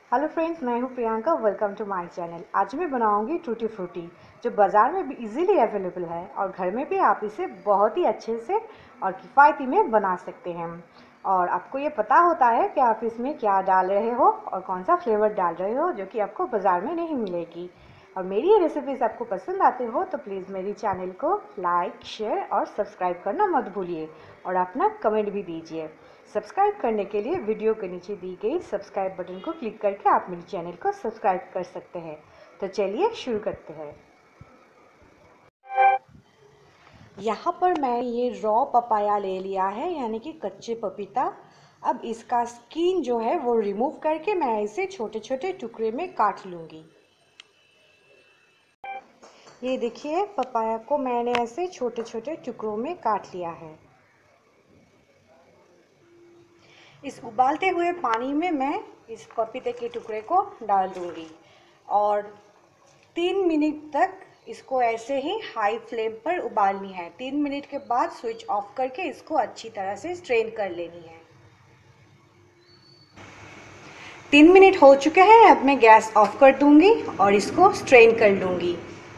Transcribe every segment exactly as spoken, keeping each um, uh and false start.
Hello friends, मैं हूं Priyanka. Welcome to my channel. आज मैं बनाऊंगी टूटी फ्रूटी, जो बाज़ार में भी इजीली अवेलेबल है और घर में भी आप इसे बहुत ही अच्छे से और किफ़ायती में बना सकते हैं। और आपको ये पता होता है कि आप इसमें क्या डाल रहे हो और कौन सा फ्लेवर डाल रहे हो, जो कि आपको बाज़ार में नहीं मिलेगी। और मेरी ये रेसिपीज़ आपको पसंद आती हो तो प्लीज़ मेरी चैनल को लाइक, शेयर और सब्सक्राइब करना मत भूलिए और अपना कमेंट भी दीजिए। सब्सक्राइब करने के लिए वीडियो के नीचे दी गई सब्सक्राइब बटन को क्लिक करके आप मेरे चैनल को सब्सक्राइब कर सकते हैं। तो चलिए शुरू करते हैं। यहाँ पर मैं ये रॉ पपाया ले लिया है, यानी कि कच्चे पपीता। अब इसका स्किन जो है वो रिमूव करके मैं इसे छोटे छोटे टुकड़े में काट लूँगी। ये देखिए, पपाया को मैंने ऐसे छोटे छोटे टुकड़ों में काट लिया है। इस उबालते हुए पानी में मैं इस पपीते के टुकड़े को डाल दूंगी और तीन मिनट तक इसको ऐसे ही हाई फ्लेम पर उबालनी है। तीन मिनट के बाद स्विच ऑफ करके इसको अच्छी तरह से स्ट्रेन कर लेनी है। तीन मिनट हो चुके हैं। अब मैं गैस ऑफ कर दूंगी और इसको स्ट्रेन कर लूंगी।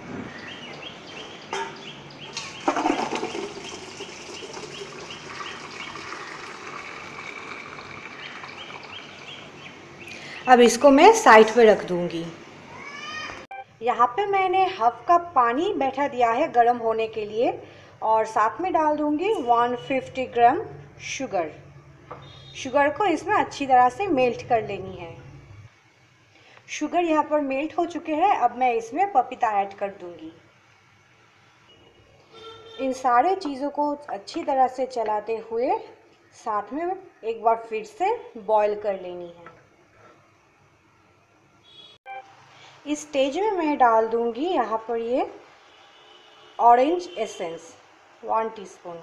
अब इसको मैं साइड पे रख दूंगी। यहाँ पे मैंने हाफ कप पानी बैठा दिया है गर्म होने के लिए और साथ में डाल दूंगी एक सौ पचास ग्राम शुगर। शुगर को इसमें अच्छी तरह से मेल्ट कर लेनी है। शुगर यहाँ पर मेल्ट हो चुके हैं। अब मैं इसमें पपीता ऐड कर दूंगी। इन सारे चीज़ों को अच्छी तरह से चलाते हुए साथ में एक बार फिर से बॉईल कर लेनी है। इस स्टेज में मैं डाल दूंगी यहाँ पर ये ऑरेंज एसेंस वन टीस्पून।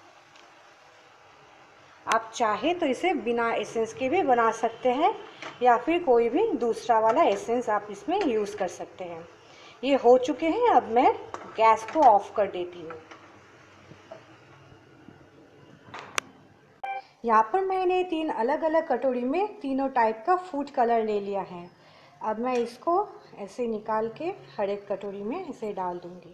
आप चाहे तो इसे बिना एसेंस के भी बना सकते हैं या फिर कोई भी दूसरा वाला एसेंस आप इसमें यूज़ कर सकते हैं। ये हो चुके हैं। अब मैं गैस को ऑफ कर देती हूँ। यहाँ पर मैंने तीन अलग अलग कटोरी में तीनों टाइप का फूड कलर ले लिया है। अब मैं इसको ऐसे निकाल के हर एक कटोरी में इसे डाल दूंगी।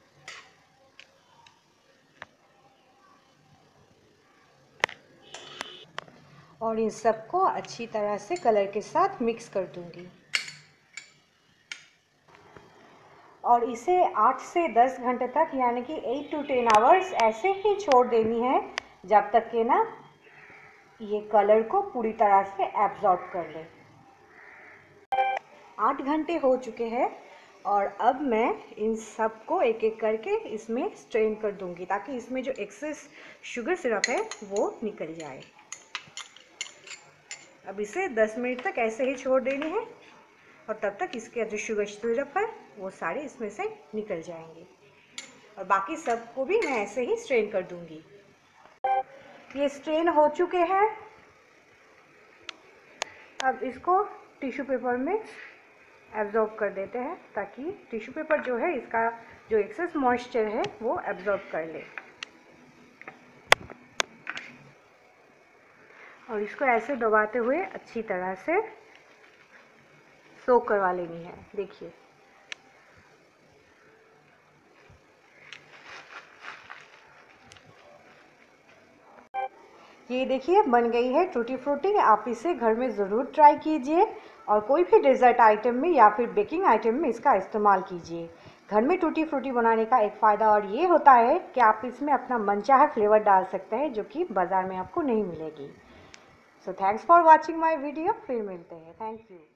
और इन सबको अच्छी तरह से कलर के साथ मिक्स कर दूंगी और इसे आठ से दस घंटे तक, यानी कि एट टू टेन आवर्स ऐसे ही छोड़ देनी है, जब तक कि ना ये कलर को पूरी तरह से एब्जॉर्ब कर ले। आठ घंटे हो चुके हैं और अब मैं इन सब को एक एक करके इसमें स्ट्रेन कर दूंगी, ताकि इसमें जो एक्सेस शुगर सिरप है वो निकल जाए। अब इसे दस मिनट तक ऐसे ही छोड़ देनी है और तब तक इसके जो शुगर सिरप है वो सारे इसमें से निकल जाएंगे। और बाकी सब को भी मैं ऐसे ही स्ट्रेन कर दूंगी। ये स्ट्रेन हो चुके हैं। अब इसको टिश्यू पेपर में एब्जॉर्ब कर देते हैं, ताकि टिश्यू पेपर जो है इसका जो एक्सेस मॉइस्चर है वो एब्जॉर्ब कर ले। और इसको ऐसे दबाते हुए अच्छी तरह से सोक करवा लेनी है। देखिए, ये देखिए बन गई है टूटी फ्रूटी। आप इसे घर में ज़रूर ट्राई कीजिए और कोई भी डेजर्ट आइटम में या फिर बेकिंग आइटम में इसका इस्तेमाल कीजिए। घर में टूटी फ्रूटी बनाने का एक फ़ायदा और ये होता है कि आप इसमें अपना मनचाहा फ्लेवर डाल सकते हैं, जो कि बाज़ार में आपको नहीं मिलेगी। So thanks for watching my video. फिर मिलते हैं। Thank you.